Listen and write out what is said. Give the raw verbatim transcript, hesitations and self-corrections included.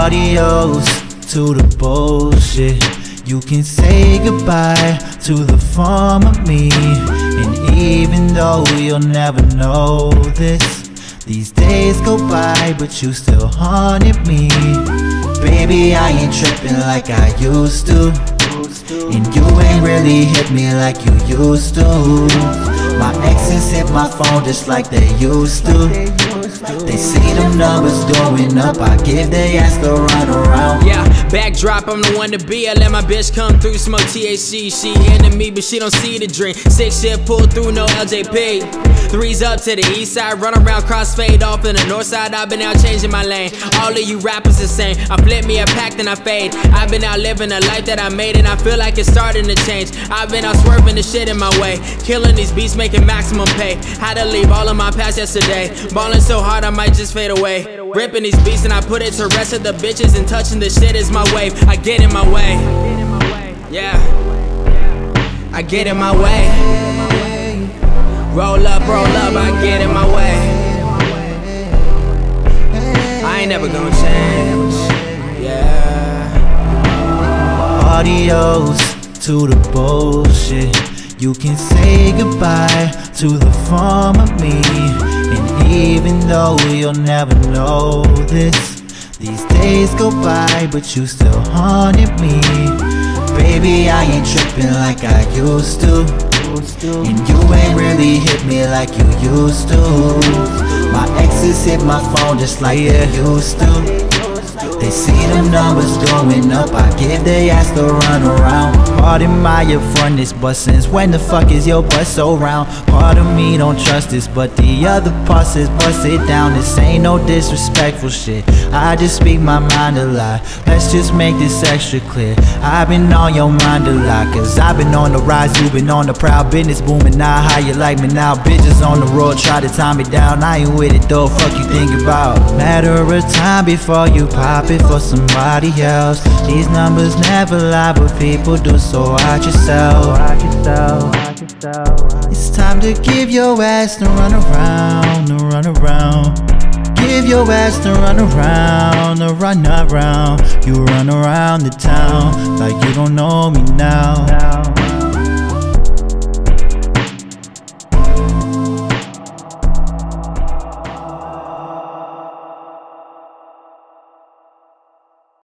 Adios to the bullshit. You can say goodbye to the former me. And even though you'll never know this, these days go by but you still haunted me. Baby, I ain't tripping like I used to, and you ain't really hit me like you used to. My exes hit my phone just like they used to. They see them numbers going up, I give they ass the run around. Yeah, backdrop, I'm the one to be. I let my bitch come through, smoke T H C. She into me, but she don't see the dream. Six shit pull through, no L J P. Threes up to the east side, run around, cross fade off in the north side. I've been out changing my lane. All of you rappers the same. I flip me a pack, then I fade. I've been out living a life that I made, and I feel like it's starting to change. I've been out swerving the shit in my way, killing these beats, making maximum pay. Had to leave all of my past yesterday. Ballin' so hard I might just fade away. Ripping these beats and I put it to rest of the bitches, and touching the shit is my wave. I get in my way. Yeah, I get in my way. Roll up, roll up, I get in my way. I ain't never gonna change. Yeah. Adios to the bullshit. You can say goodbye to the former me. And even though you'll never know this, these days go by but you still haunted me. Baby, I ain't tripping like I used to, and you ain't really hit me like you used to. My exes hit my phone just like they used to. They see them numbers going up, I give they ass the run around. Pardon my upfrontness, but since when the fuck is your butt so round? Part of me don't trust this, but the other part says bust it down. This ain't no disrespectful shit, I just speak my mind a lot. Let's just make this extra clear. I've been on your mind a lot, cause I've been on the rise, you been on the proud. Business booming now, how you like me now? Bitches on the road, try to tie me down. I ain't with it though, fuck you think about. Matter of time before you pop it for somebody else. These numbers never lie, but people do, so watch yourself. It's time to give your ass to run around, to run around. Give your ass to run around, to run around. You run around the town like you don't know me now.